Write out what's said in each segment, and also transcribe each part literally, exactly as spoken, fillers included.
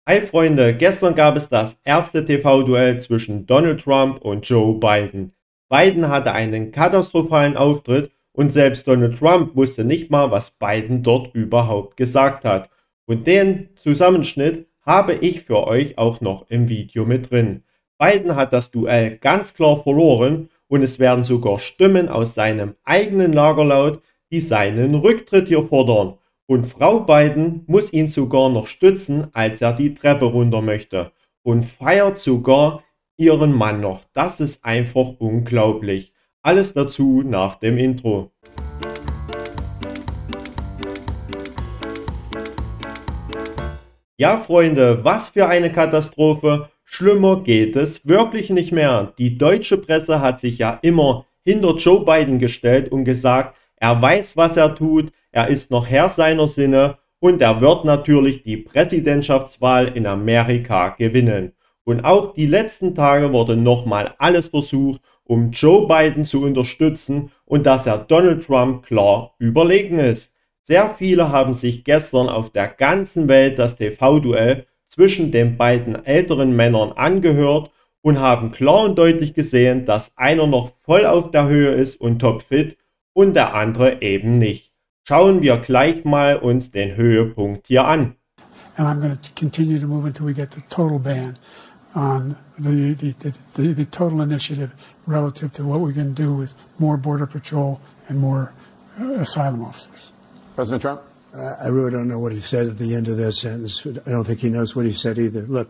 Hi Freunde, gestern gab es das erste T V-Duell zwischen Donald Trump und Joe Biden. Biden hatte einen katastrophalen Auftritt und selbst Donald Trump wusste nicht mal, was Biden dort überhaupt gesagt hat. Und den Zusammenschnitt habe ich für euch auch noch im Video mit drin. Biden hat das Duell ganz klar verloren und es werden sogar Stimmen aus seinem eigenen Lager laut, die seinen Rücktritt hier fordern. Und Frau Biden muss ihn sogar noch stützen, als er die Treppe runter möchte. Und feiert sogar ihren Mann noch. Das ist einfach unglaublich. Alles dazu nach dem Intro. Ja, Freunde, was für eine Katastrophe. Schlimmer geht es wirklich nicht mehr. Die deutsche Presse hat sich ja immer hinter Joe Biden gestellt und gesagt, er weiß, was er tut, er ist noch Herr seiner Sinne und er wird natürlich die Präsidentschaftswahl in Amerika gewinnen. Und auch die letzten Tage wurde nochmal alles versucht, um Joe Biden zu unterstützen und dass er Donald Trump klar überlegen ist. Sehr viele haben sich gestern auf der ganzen Welt das T V-Duell zwischen den beiden älteren Männern angehört und haben klar und deutlich gesehen, dass einer noch voll auf der Höhe ist und topfit und der andere eben nicht. Schauen wir gleich mal uns den Höhepunkt hier an. And I'm going to continue to move until we get the total ban on the, the, the, the, the total initiative relative to what we're going to do with more border patrol and more uh, asylum officers. President Trump? Uh, I really don't know what he said at the end of that sentence. I don't think he knows what he said either. Look.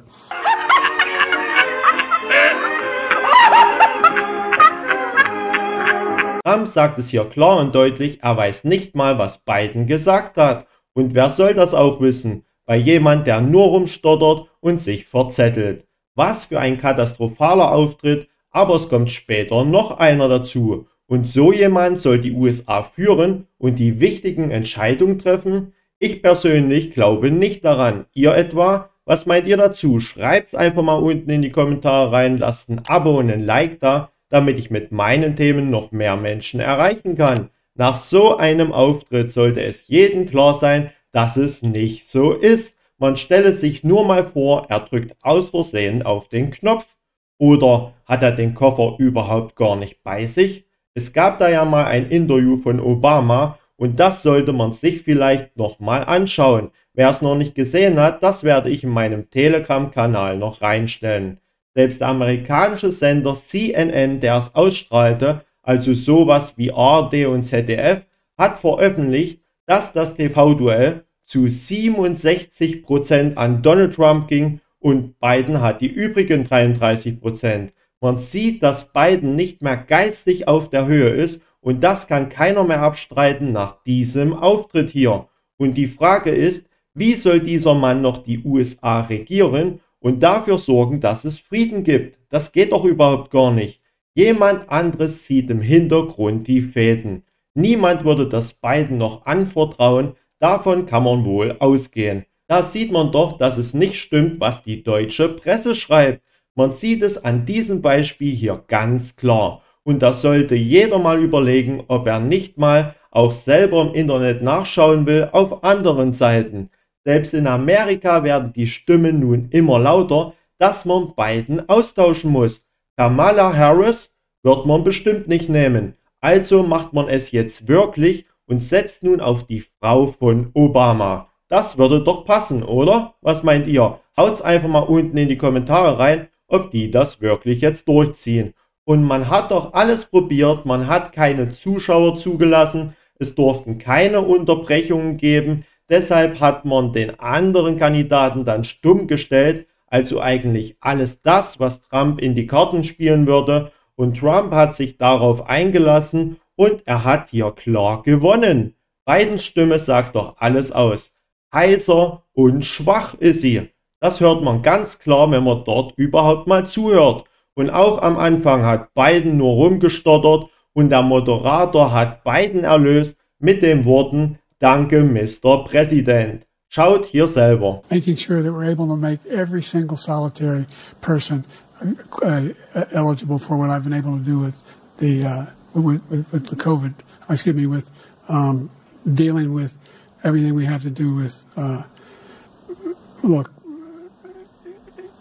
Trump sagt es hier klar und deutlich, er weiß nicht mal, was Biden gesagt hat. Und wer soll das auch wissen? Bei jemand, der nur rumstottert und sich verzettelt. Was für ein katastrophaler Auftritt, aber es kommt später noch einer dazu. Und so jemand soll die U S A führen und die wichtigen Entscheidungen treffen? Ich persönlich glaube nicht daran. Ihr etwa? Was meint ihr dazu? Schreibt's einfach mal unten in die Kommentare rein, lasst ein Abo und ein Like da, damit ich mit meinen Themen noch mehr Menschen erreichen kann. Nach so einem Auftritt sollte es jedem klar sein, dass es nicht so ist. Man stelle sich nur mal vor, er drückt aus Versehen auf den Knopf. Oder hat er den Koffer überhaupt gar nicht bei sich? Es gab da ja mal ein Interview von Obama und das sollte man sich vielleicht nochmal anschauen. Wer es noch nicht gesehen hat, das werde ich in meinem Telegram-Kanal noch reinstellen. Selbst der amerikanische Sender C N N, der es ausstrahlte, also sowas wie A R D und Z D F, hat veröffentlicht, dass das T V-Duell zu siebenundsechzig Prozent an Donald Trump ging und Biden hat die übrigen dreiunddreißig Prozent. Man sieht, dass Biden nicht mehr geistig auf der Höhe ist und das kann keiner mehr abstreiten nach diesem Auftritt hier. Und die Frage ist, wie soll dieser Mann noch die U S A regieren und dafür sorgen, dass es Frieden gibt? Das geht doch überhaupt gar nicht. Jemand anderes sieht im Hintergrund die Fäden. Niemand würde das Biden noch anvertrauen, davon kann man wohl ausgehen. Da sieht man doch, dass es nicht stimmt, was die deutsche Presse schreibt. Man sieht es an diesem Beispiel hier ganz klar. Und da sollte jeder mal überlegen, ob er nicht mal auch selber im Internet nachschauen will auf anderen Seiten. Selbst in Amerika werden die Stimmen nun immer lauter, dass man Biden austauschen muss. Kamala Harris wird man bestimmt nicht nehmen. Also macht man es jetzt wirklich und setzt nun auf die Frau von Obama. Das würde doch passen, oder? Was meint ihr? Haut's einfach mal unten in die Kommentare rein, ob die das wirklich jetzt durchziehen. Und man hat doch alles probiert, man hat keine Zuschauer zugelassen, es durften keine Unterbrechungen geben, deshalb hat man den anderen Kandidaten dann stumm gestellt, also eigentlich alles das, was Trump in die Karten spielen würde. Und Trump hat sich darauf eingelassen und er hat hier klar gewonnen. Bidens Stimme sagt doch alles aus. Heiser und schwach ist sie. Das hört man ganz klar, wenn man dort überhaupt mal zuhört. Und auch am Anfang hat Biden nur rumgestottert und der Moderator hat Biden erlöst mit den Worten Danke, Mister Präsident. Schaut hier selber. Making sure that we're able to make every single solitary person uh, uh, eligible for what I've been able to do with the uh, with, with, with the COVID. Excuse me, with um, dealing with everything we have to do with. Uh, look.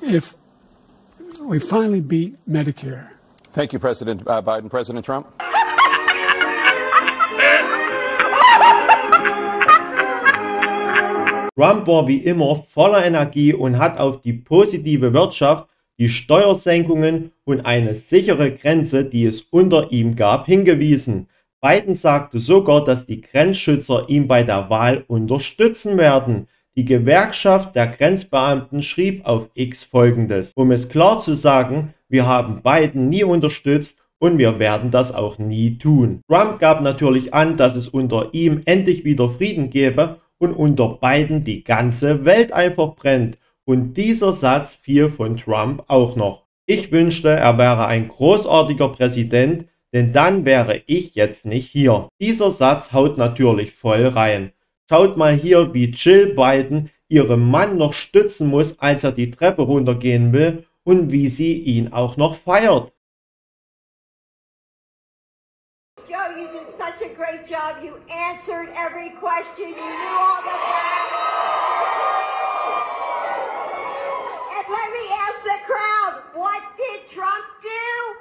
if we finally beat Medicare. Thank you, President uh, Biden. President Trump. Trump war wie immer voller Energie und hat auf die positive Wirtschaft, die Steuersenkungen und eine sichere Grenze, die es unter ihm gab, hingewiesen. Biden sagte sogar, dass die Grenzschützer ihn bei der Wahl unterstützen werden. Die Gewerkschaft der Grenzbeamten schrieb auf X Folgendes: Um es klar zu sagen, wir haben Biden nie unterstützt und wir werden das auch nie tun. Trump gab natürlich an, dass es unter ihm endlich wieder Frieden gäbe und unter Biden die ganze Welt einfach brennt. Und dieser Satz fiel von Trump auch noch. Ich wünschte, er wäre ein großartiger Präsident, denn dann wäre ich jetzt nicht hier. Dieser Satz haut natürlich voll rein. Schaut mal hier, wie Jill Biden ihren Mann noch stützen muss, als er die Treppe runtergehen will, und wie sie ihn auch noch feiert. Joe, you did such a great job. You answered every question. You knew all the facts. And let me ask the crowd, what did Trump do?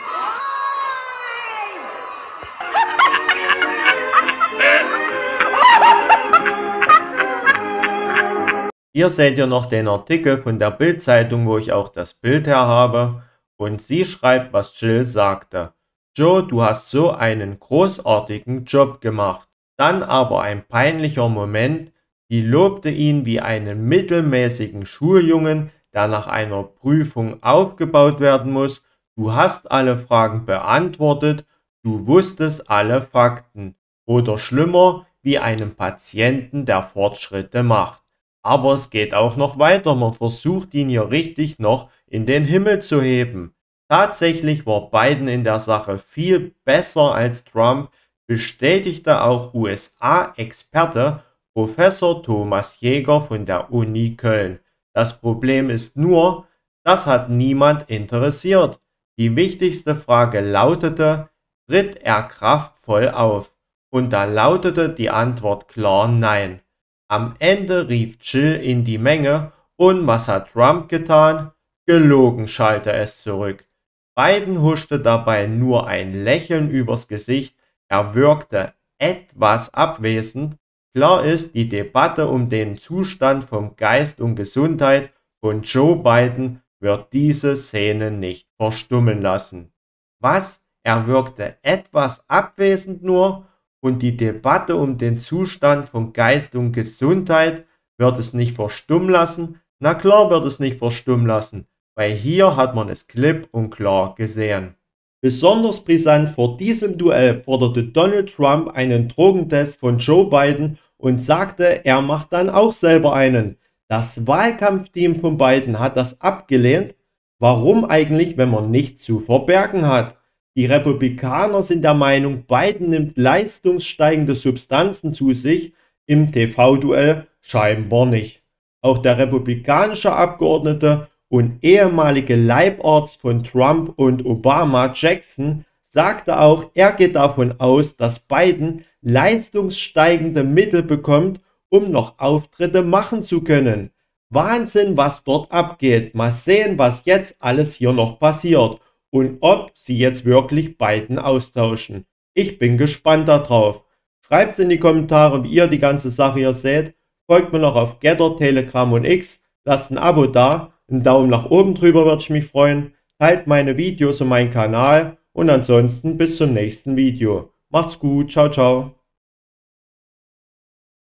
Hier seht ihr noch den Artikel von der Bild-Zeitung, wo ich auch das Bild her habe. Und sie schreibt, was Jill sagte. Joe, du hast so einen großartigen Job gemacht. Dann aber ein peinlicher Moment. Die lobte ihn wie einen mittelmäßigen Schuljungen, der nach einer Prüfung aufgebaut werden muss. Du hast alle Fragen beantwortet. Du wusstest alle Fakten. Oder schlimmer, wie einem Patienten, der Fortschritte macht. Aber es geht auch noch weiter, man versucht ihn hier richtig noch in den Himmel zu heben. Tatsächlich war Biden in der Sache viel besser als Trump, bestätigte auch U S A-Experte Professor Thomas Jäger von der Uni Köln. Das Problem ist nur, das hat niemand interessiert. Die wichtigste Frage lautete, tritt er kraftvoll auf? Und da lautete die Antwort klar nein. Am Ende rief Jill in die Menge und was hat Trump getan? Gelogen, schallte es zurück. Biden huschte dabei nur ein Lächeln übers Gesicht, er wirkte etwas abwesend. Klar ist, die Debatte um den Zustand von Geist und Gesundheit von Joe Biden wird diese Szene nicht verstummen lassen. Was? Er wirkte etwas abwesend nur? Und die Debatte um den Zustand von Geist und Gesundheit wird es nicht verstummen lassen? Na klar wird es nicht verstummen lassen, weil hier hat man es klipp und klar gesehen. Besonders brisant vor diesem Duell forderte Donald Trump einen Drogentest von Joe Biden und sagte, er macht dann auch selber einen. Das Wahlkampfteam von Biden hat das abgelehnt. Warum eigentlich, wenn man nichts zu verbergen hat? Die Republikaner sind der Meinung, Biden nimmt leistungssteigende Substanzen zu sich, im T V-Duell scheinbar nicht. Auch der republikanische Abgeordnete und ehemalige Leibarzt von Trump und Obama, Jackson, sagte auch, er geht davon aus, dass Biden leistungssteigende Mittel bekommt, um noch Auftritte machen zu können. Wahnsinn, was dort abgeht. Mal sehen, was jetzt alles hier noch passiert. Und ob sie jetzt wirklich Biden austauschen. Ich bin gespannt darauf. Schreibt es in die Kommentare, wie ihr die ganze Sache hier seht. Folgt mir noch auf Getter, Telegram und X. Lasst ein Abo da. Einen Daumen nach oben drüber würde ich mich freuen. Teilt meine Videos und meinen Kanal. Und ansonsten bis zum nächsten Video. Macht's gut. Ciao, ciao.